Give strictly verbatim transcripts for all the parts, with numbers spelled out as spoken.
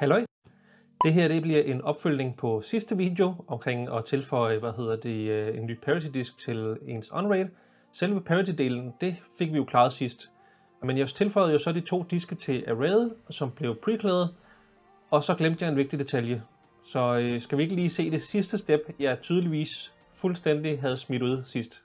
Halløj! Det her det bliver en opfølgning på sidste video omkring at tilføje hvad hedder det, en ny parity disk til ens on-raid. Selve parity-delen, det fik vi jo klaret sidst. Men jeg tilføjede jo så de to diske til arrayet, som blev preclearet, og så glemte jeg en vigtig detalje. Så øh, skal vi ikke lige se det sidste step, jeg tydeligvis fuldstændig havde smidt ud sidst.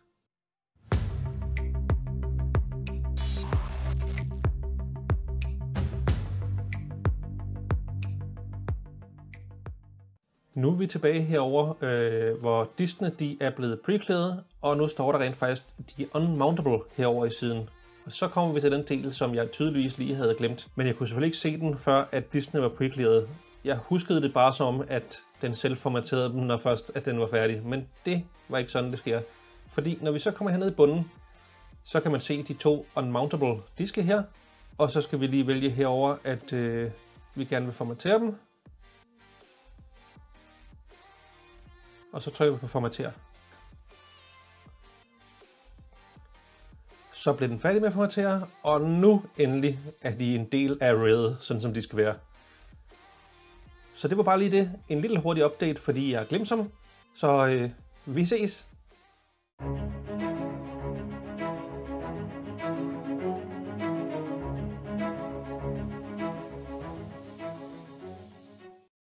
Nu er vi tilbage herover, øh, hvor diskene de er blevet preclearet, og nu står der rent faktisk de unmountable herover i siden. Og så kommer vi til den del, som jeg tydeligvis lige havde glemt. Men jeg kunne selvfølgelig ikke se den, før at diskene var preclearet. Jeg huskede det bare som, at den selv formaterede dem, når først at den var færdig. Men det var ikke sådan, det sker. Fordi når vi så kommer herned i bunden, så kan man se de to unmountable diske her. Og så skal vi lige vælge herover, at øh, vi gerne vil formatere dem. Og så trykker vi på formatere. Så bliver den færdig med at formatere, og nu endelig er de en del af arrayet, sådan som de skal være. Så det var bare lige det. En lille hurtig update, fordi jeg er glemsom. Så øh, vi ses!